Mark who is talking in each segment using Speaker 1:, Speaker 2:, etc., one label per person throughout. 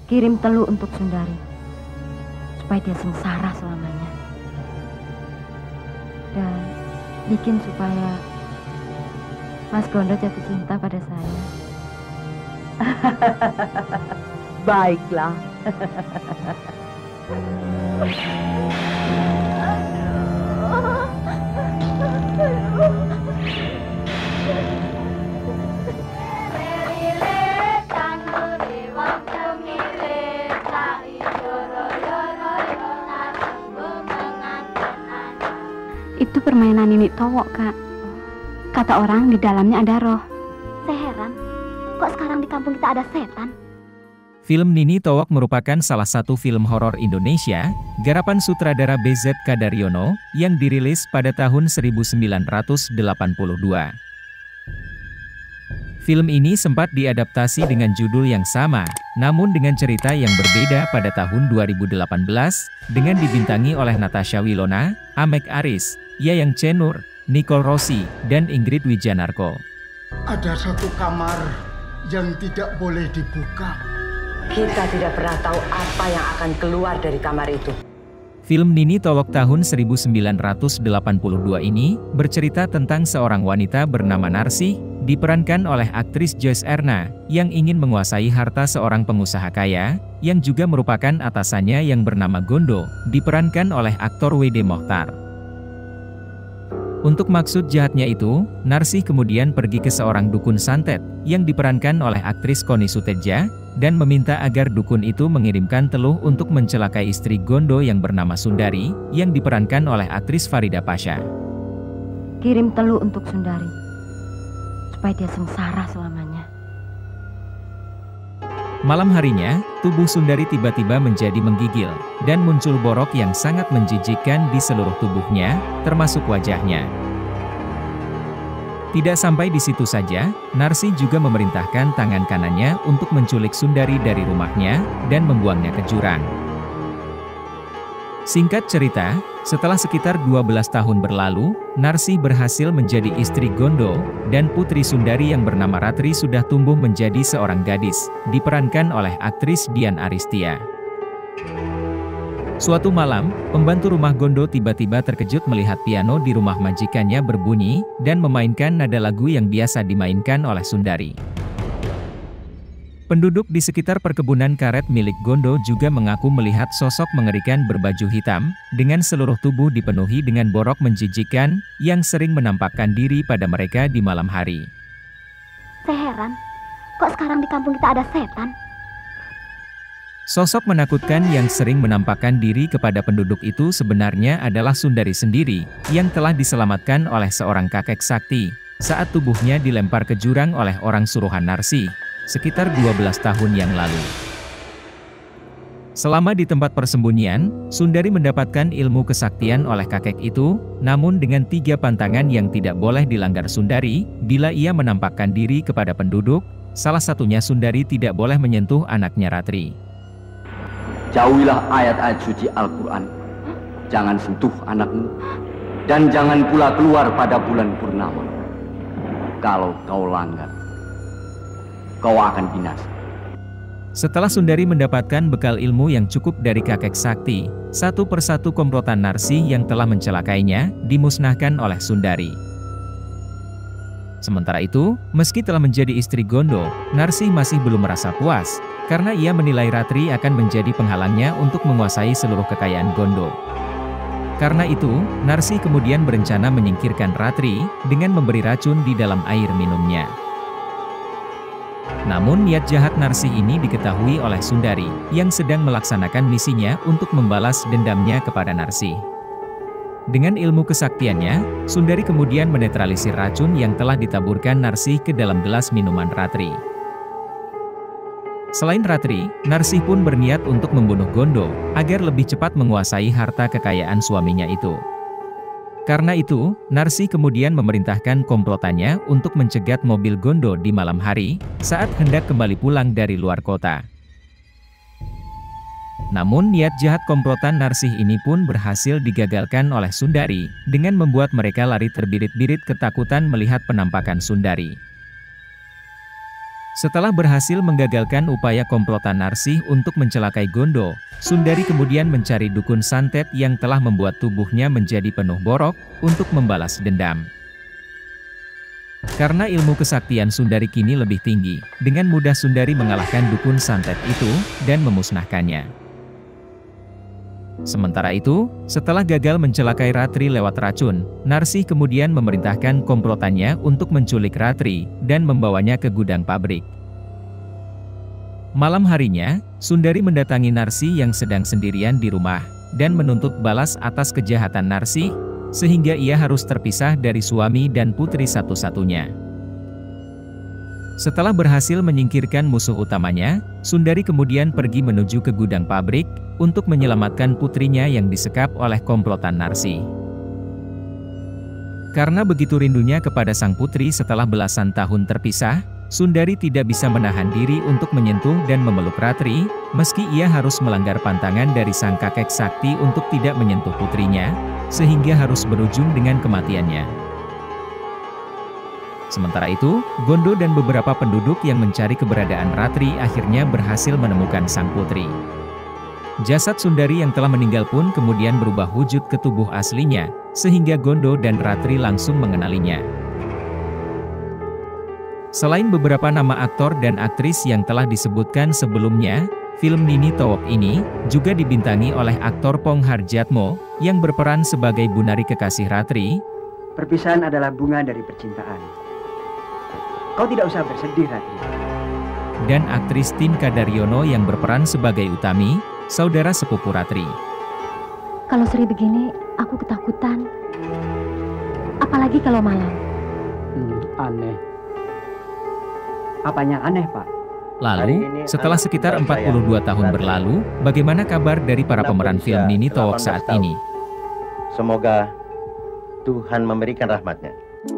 Speaker 1: Kirim teluh untuk Sundari, supaya dia sengsara selamanya. Dan bikin supaya Mas Gondo jatuh cinta pada saya.
Speaker 2: Baiklah.
Speaker 3: Itu permainan Nini Towok, Kak. Kata orang di dalamnya ada roh.
Speaker 4: Saya heran, kok sekarang di kampung kita ada setan?
Speaker 5: Film Nini Towok merupakan salah satu film horor Indonesia, garapan sutradara BZK Daryono, yang dirilis pada tahun 1982. Film ini sempat diadaptasi dengan judul yang sama, namun dengan cerita yang berbeda pada tahun 2018, dengan dibintangi oleh Natasha Wilona, Amek Aris, Yayang Cenur, Nicole Rossi, dan Ingrid Wijanarko.
Speaker 6: Ada satu kamar yang tidak boleh dibuka.
Speaker 2: Kita tidak pernah tahu apa yang akan keluar dari kamar itu.
Speaker 5: Film Nini Towok tahun 1982 ini bercerita tentang seorang wanita bernama Narsih, diperankan oleh aktris Joyce Erna, yang ingin menguasai harta seorang pengusaha kaya, yang juga merupakan atasannya yang bernama Gondo, diperankan oleh aktor W.D. Mokhtar. Untuk maksud jahatnya itu, Narsih kemudian pergi ke seorang dukun santet, yang diperankan oleh aktris Koni Sutedja, dan meminta agar dukun itu mengirimkan teluh untuk mencelakai istri Gondo yang bernama Sundari, yang diperankan oleh aktris Farida Pasha.
Speaker 1: Kirim teluh untuk Sundari, supaya dia sengsara selamanya.
Speaker 5: Malam harinya, tubuh Sundari tiba-tiba menjadi menggigil, dan muncul borok yang sangat menjijikkan di seluruh tubuhnya, termasuk wajahnya. Tidak sampai di situ saja, Narsih juga memerintahkan tangan kanannya untuk menculik Sundari dari rumahnya, dan membuangnya ke jurang. Singkat cerita, setelah sekitar 12 tahun berlalu, Narsih berhasil menjadi istri Gondo, dan putri Sundari yang bernama Ratri sudah tumbuh menjadi seorang gadis, diperankan oleh aktris Dian Aristia. Suatu malam, pembantu rumah Gondo tiba-tiba terkejut melihat piano di rumah majikannya berbunyi, dan memainkan nada lagu yang biasa dimainkan oleh Sundari. Penduduk di sekitar perkebunan karet milik Gondo juga mengaku melihat sosok mengerikan berbaju hitam, dengan seluruh tubuh dipenuhi dengan borok menjijikkan, yang sering menampakkan diri pada mereka di malam hari.
Speaker 4: Saya heran, kok sekarang di kampung kita ada setan?
Speaker 5: Sosok menakutkan yang sering menampakkan diri kepada penduduk itu sebenarnya adalah Sundari sendiri, yang telah diselamatkan oleh seorang kakek sakti, saat tubuhnya dilempar ke jurang oleh orang suruhan Narsih, sekitar 12 tahun yang lalu. Selama di tempat persembunyian, Sundari mendapatkan ilmu kesaktian oleh kakek itu, namun dengan 3 pantangan yang tidak boleh dilanggar Sundari, bila ia menampakkan diri kepada penduduk, salah satunya Sundari tidak boleh menyentuh anaknya Ratri.
Speaker 7: Jauhilah ayat-ayat suci Al-Quran. Jangan sentuh anakmu. Dan jangan pula keluar pada bulan purnama. Kalau kau langgar, kau akan binasa.
Speaker 5: Setelah Sundari mendapatkan bekal ilmu yang cukup dari kakek sakti, satu persatu komplotan Narsih yang telah mencelakainya, dimusnahkan oleh Sundari. Sementara itu, meski telah menjadi istri Gondo, Narsih masih belum merasa puas, karena ia menilai Ratri akan menjadi penghalangnya untuk menguasai seluruh kekayaan Gondo. Karena itu, Narsih kemudian berencana menyingkirkan Ratri, dengan memberi racun di dalam air minumnya. Namun niat jahat Narsih ini diketahui oleh Sundari, yang sedang melaksanakan misinya untuk membalas dendamnya kepada Narsih. Dengan ilmu kesaktiannya, Sundari kemudian menetralisir racun yang telah ditaburkan Narsih ke dalam gelas minuman Ratri. Selain Ratri, Narsih pun berniat untuk membunuh Gondo, agar lebih cepat menguasai harta kekayaan suaminya itu. Karena itu, Narsih kemudian memerintahkan komplotannya untuk mencegat mobil Gondo di malam hari, saat hendak kembali pulang dari luar kota. Namun niat jahat komplotan Narsih ini pun berhasil digagalkan oleh Sundari, dengan membuat mereka lari terbirit-birit ketakutan melihat penampakan Sundari. Setelah berhasil menggagalkan upaya komplotan Narsih untuk mencelakai Gondo, Sundari kemudian mencari dukun santet yang telah membuat tubuhnya menjadi penuh borok untuk membalas dendam. Karena ilmu kesaktian Sundari kini lebih tinggi, dengan mudah Sundari mengalahkan dukun santet itu dan memusnahkannya. Sementara itu, setelah gagal mencelakai Ratri lewat racun, Narsih kemudian memerintahkan komplotannya untuk menculik Ratri dan membawanya ke gudang pabrik. Malam harinya, Sundari mendatangi Narsih yang sedang sendirian di rumah dan menuntut balas atas kejahatan Narsih, sehingga ia harus terpisah dari suami dan putri satu-satunya. Setelah berhasil menyingkirkan musuh utamanya, Sundari kemudian pergi menuju ke gudang pabrik untuk menyelamatkan putrinya yang disekap oleh komplotan Narsih. Karena begitu rindunya kepada sang putri setelah belasan tahun terpisah, Sundari tidak bisa menahan diri untuk menyentuh dan memeluk Ratri, meski ia harus melanggar pantangan dari sang kakek sakti untuk tidak menyentuh putrinya, sehingga harus berujung dengan kematiannya. Sementara itu, Gondo dan beberapa penduduk yang mencari keberadaan Ratri akhirnya berhasil menemukan sang putri. Jasad Sundari yang telah meninggal pun kemudian berubah wujud ke tubuh aslinya, sehingga Gondo dan Ratri langsung mengenalinya. Selain beberapa nama aktor dan aktris yang telah disebutkan sebelumnya, film Nini Towok ini juga dibintangi oleh aktor Pong Harjatmo yang berperan sebagai Bunari kekasih Ratri.
Speaker 8: Perpisahan adalah bunga dari percintaan. Kau tidak usah bersedih, Ratri.
Speaker 5: Dan aktris Tinka Daryono yang berperan sebagai Utami, saudara sepupu Ratri.
Speaker 4: Kalau Sri begini, aku ketakutan. Apalagi kalau malam.
Speaker 8: Aneh. Apanya aneh, Pak?
Speaker 5: Lalu, setelah sekitar 42 tahun berlalu, bagaimana kabar dari para pemeran film Nini Towok saat ini?
Speaker 9: Semoga Tuhan memberikan rahmatnya.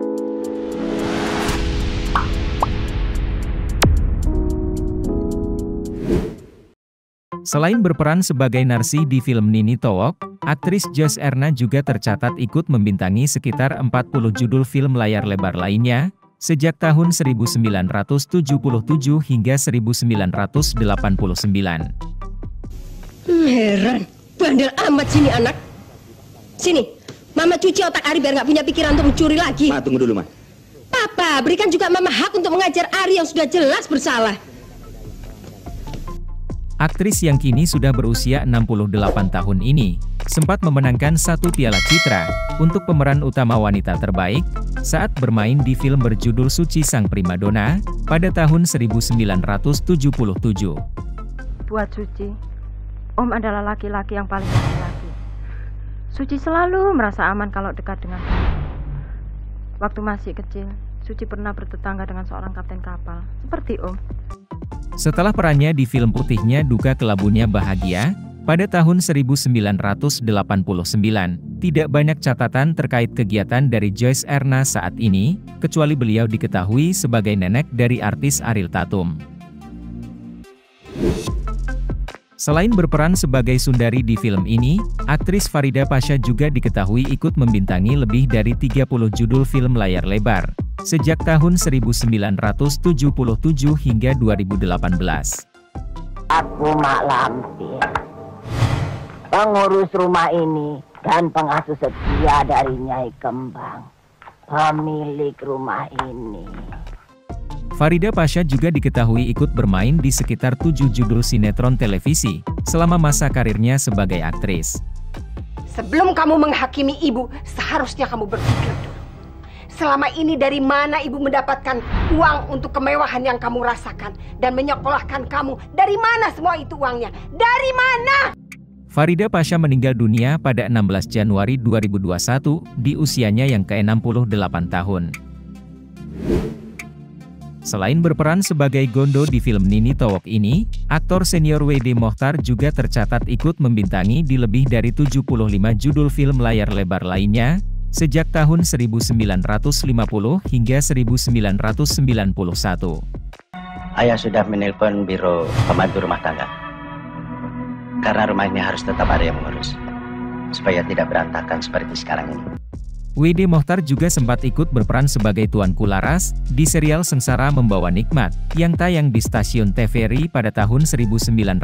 Speaker 5: Selain berperan sebagai Narsih di film Nini Towok, aktris Joyce Erna juga tercatat ikut membintangi sekitar 40 judul film layar lebar lainnya, sejak tahun 1977 hingga 1989.
Speaker 10: Heran, bandel amat sini anak. Sini, Mama cuci otak Ari biar nggak punya pikiran untuk mencuri lagi.
Speaker 11: Ma, tunggu dulu, Ma.
Speaker 10: Papa, berikan juga Mama hak untuk mengajar Ari yang sudah jelas bersalah.
Speaker 5: Aktris yang kini sudah berusia 68 tahun ini, sempat memenangkan 1 Piala Citra untuk pemeran utama wanita terbaik saat bermain di film berjudul Suci Sang Primadona pada tahun 1977.
Speaker 1: Buat Suci, Om adalah laki-laki yang paling laki-laki. Suci selalu merasa aman kalau dekat dengan Om. Waktu masih kecil, Suci pernah bertetangga dengan seorang kapten kapal, seperti Om.
Speaker 5: Setelah perannya di film putihnya Duka Kelabunya Bahagia, pada tahun 1989, tidak banyak catatan terkait kegiatan dari Joyce Erna saat ini, kecuali beliau diketahui sebagai nenek dari artis Ariel Tatum. Selain berperan sebagai Sundari di film ini, aktris Farida Pasha juga diketahui ikut membintangi lebih dari 30 judul film layar lebar, sejak tahun 1977 hingga 2018.
Speaker 12: Aku Mak Lampir, pengurus rumah ini dan pengasuh setia dari Nyai Kembang, pemilik rumah ini.
Speaker 5: Farida Pasha juga diketahui ikut bermain di sekitar 7 judul sinetron televisi selama masa karirnya sebagai aktris.
Speaker 10: Sebelum kamu menghakimi ibu, seharusnya kamu berpikir dulu. Selama ini dari mana ibu mendapatkan uang untuk kemewahan yang kamu rasakan dan menyekolahkan kamu? Dari mana semua itu uangnya? Dari mana?
Speaker 5: Farida Pasha meninggal dunia pada 16 Januari 2021 di usianya yang ke-68 tahun. Selain berperan sebagai Gondo di film Nini Towok ini, aktor senior W.D. Mochtar juga tercatat ikut membintangi di lebih dari 75 judul film layar lebar lainnya, sejak tahun 1950 hingga 1991.
Speaker 9: Ayah sudah menelpon biro pembantu rumah tangga. Karena rumah ini harus tetap ada yang mengurus, supaya tidak berantakan seperti sekarang ini.
Speaker 5: W.D. Mochtar juga sempat ikut berperan sebagai Tuanku Laras di serial Sengsara Membawa Nikmat yang tayang di stasiun TVRI pada tahun 1991.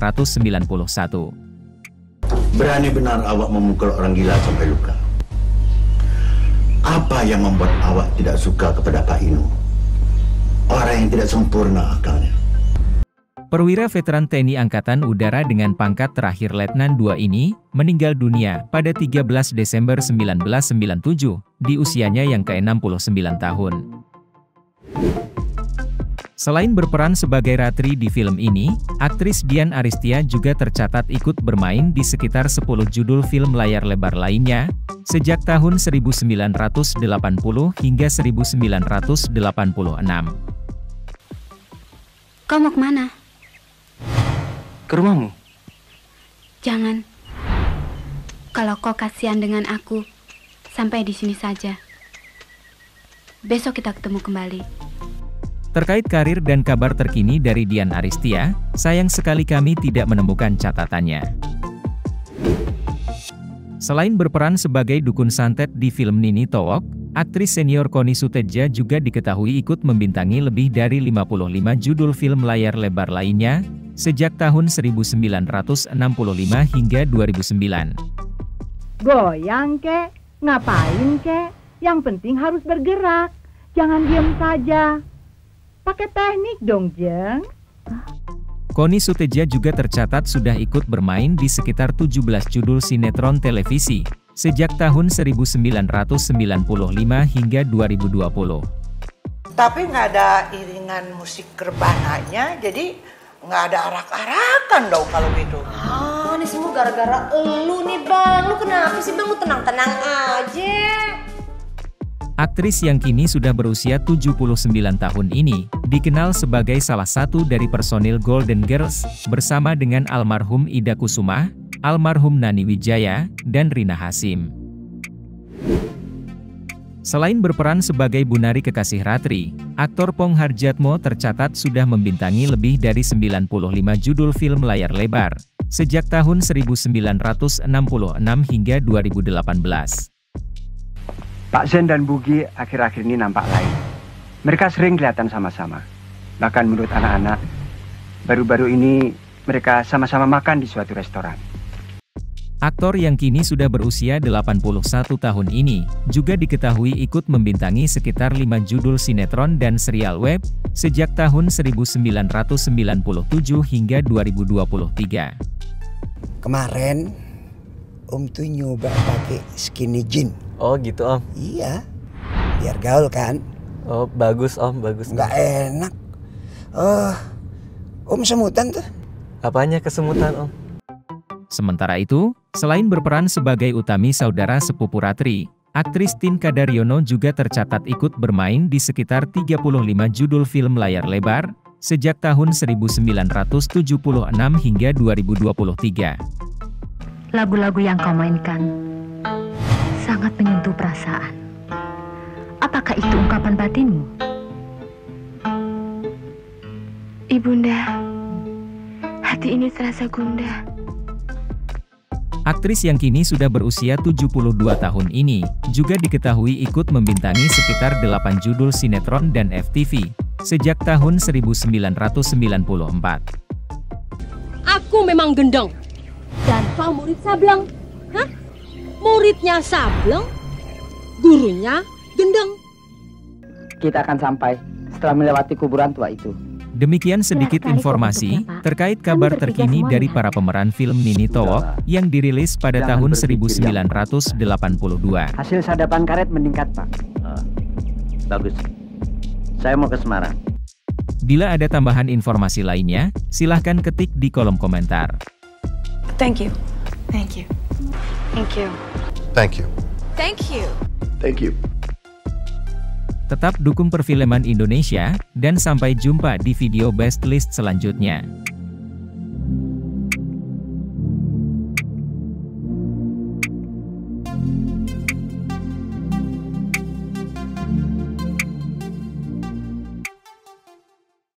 Speaker 11: Berani benar awak memukul orang gila sampai luka. Apa yang membuat awak tidak suka kepada Pak Inu? Orang yang tidak sempurna akalnya.
Speaker 5: Perwira veteran TNI Angkatan Udara dengan pangkat terakhir Letnan II ini meninggal dunia pada 13 Desember 1997 di usianya yang ke-69 tahun. Selain berperan sebagai Ratri di film ini, aktris Dian Aristia juga tercatat ikut bermain di sekitar 10 judul film layar lebar lainnya, sejak tahun 1980 hingga 1986.
Speaker 3: Kau mau kemana?
Speaker 13: Ke rumahmu?
Speaker 3: Jangan. Kalau kau kasihan dengan aku, sampai di sini saja. Besok kita ketemu kembali.
Speaker 5: Terkait karir dan kabar terkini dari Dian Aristia, sayang sekali kami tidak menemukan catatannya. Selain berperan sebagai dukun santet di film Nini Towok, aktris senior Connie Sutedja juga diketahui ikut membintangi lebih dari 55 judul film layar lebar lainnya, sejak tahun 1965 hingga 2009.
Speaker 14: Goyang kek, ngapain kek, yang penting harus bergerak, jangan diam saja. Pakai teknik dong, Jeng.
Speaker 5: Connie Sutedja juga tercatat sudah ikut bermain di sekitar 17 judul sinetron televisi, sejak tahun 1995 hingga 2020.
Speaker 15: Tapi nggak ada iringan musik gerbananya, jadi nggak ada arak-arakan dong kalau gitu.
Speaker 16: Ah, ini semua gara-gara elu nih Bang. Lu kenapa sih Bang? Lu tenang-tenang aja.
Speaker 5: Aktris yang kini sudah berusia 79 tahun ini, dikenal sebagai salah satu dari personil Golden Girls, bersama dengan almarhum Ida Kusuma, almarhum Nani Wijaya, dan Rina Hasyim. Selain berperan sebagai Bunari Kekasih Ratri, aktor Pong Harjatmo tercatat sudah membintangi lebih dari 95 judul film layar lebar, sejak tahun 1966 hingga 2018.
Speaker 8: Pak Zen dan Bugi akhir-akhir ini nampak lain. Mereka sering kelihatan sama-sama. Bahkan menurut anak-anak, baru-baru ini mereka sama-sama makan di suatu restoran.
Speaker 5: Aktor yang kini sudah berusia 81 tahun ini, juga diketahui ikut membintangi sekitar 5 judul sinetron dan serial web, sejak tahun 1997 hingga 2023.
Speaker 17: Kemarin, Om tuh nyoba pakai skinny jean.
Speaker 13: Oh gitu Om?
Speaker 17: Iya, biar gaul kan.
Speaker 13: Oh bagus Om, bagus.
Speaker 17: Nggak enak. Om semutan tuh.
Speaker 13: Apanya kesemutan Om?
Speaker 5: Sementara itu, selain berperan sebagai Utami saudara sepupu Ratri, aktris Tin Kadaryono juga tercatat ikut bermain di sekitar 35 judul film layar lebar, sejak tahun 1976 hingga 2023.
Speaker 18: Lagu-lagu yang kau mainkan sangat menyentuh perasaan. Apakah itu ungkapan batinmu?
Speaker 19: Ibunda, hati ini terasa gundah.
Speaker 5: Aktris yang kini sudah berusia 72 tahun ini, juga diketahui ikut membintangi sekitar 8 judul sinetron dan FTV, sejak tahun 1994.
Speaker 20: Aku memang gendeng. Dan kau murid Sableng. Hah? Muridnya Sableng, gurunya gendeng.
Speaker 21: Kita akan sampai setelah melewati kuburan tua itu.
Speaker 5: Demikian sedikit informasi terkait kabar terkini dari para pemeran film Nini Towok yang dirilis pada tahun 1982.
Speaker 8: Hasil sadapan karet meningkat, Pak.
Speaker 9: Bagus. Saya mau ke Semarang.
Speaker 5: Bila ada tambahan informasi lainnya, silahkan ketik di kolom komentar.
Speaker 19: Thank you. Thank you. Thank you.
Speaker 22: Thank you.
Speaker 19: Thank you.
Speaker 22: Thank you.
Speaker 5: Tetap dukung perfilman Indonesia, dan sampai jumpa di video Best List selanjutnya.